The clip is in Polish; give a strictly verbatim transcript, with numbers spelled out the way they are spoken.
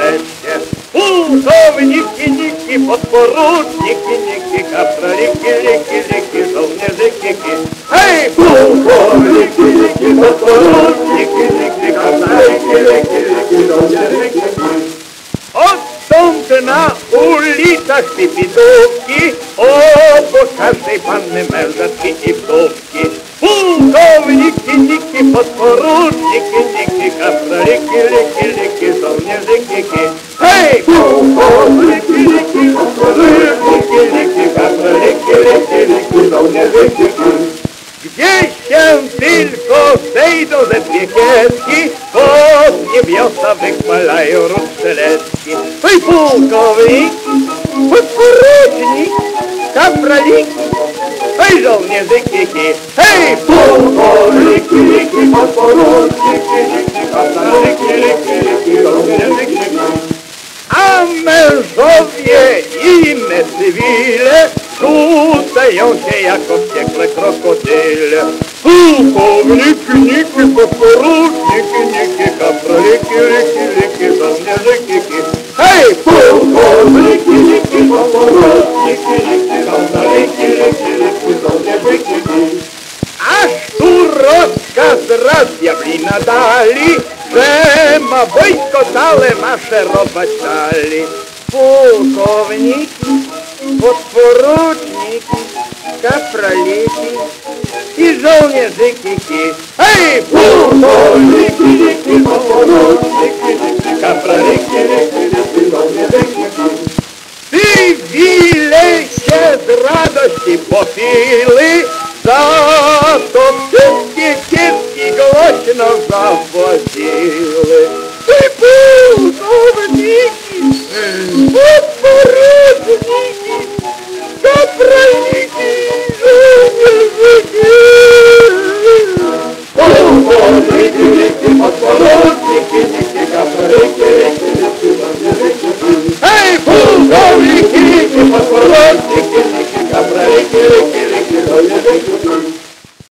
wreszcie. Pułkowniki, niki, podporuczniki, niki, kapraliki, liki, liki, żołnierzyki, hej! Pułkowniki, niki, podporuczniki, niki, kapraliki, liki, liki, żołnierzyki. Odtąd na ulicach pipidówki, o, po każdej panny mężatki i wdówki. Pułkowniki, niki, podporuczniki, niki, kapraliki, liki, liki, żołnierzyki, hej! Pułkowniki, niki, podporuczniki, niki, kapraliki, liki, liki, żołnierzyki. Gdzie się tylko zejdą ze dwie kieszki, pod niebiosa wychwalają ród strzelecki. Hej, pułkownik, podporucznik, kapraliki, hej, żołnierzyki, hej, pułkowniki, niki, podporuczniki, niki, kapraliki, liki, liki, żołnierzyki. A mężowie i my cywile rzucają się jako wściekłe krokodyle. Pułkowniki, niki, podporuczniki, niki, kapraliki, liki, liki, żołnierzyki, hej! Pułkowniki, niki, podporuczniki, niki, kapraliki, liki, liki, żołnierzyki. Aż tu rozkaz raz diabli nadali, że ma wojsko całe maszerować dali. Pułkowniki, podporuczniki, kapraliki i żołnierzyki, hej! Pułkowniki, niki, podporuczniki, niki, kapraliki, liki, liki, żołnierzyki. Cywile się z radości popili, za to wszystkie kiepski głośno zawali.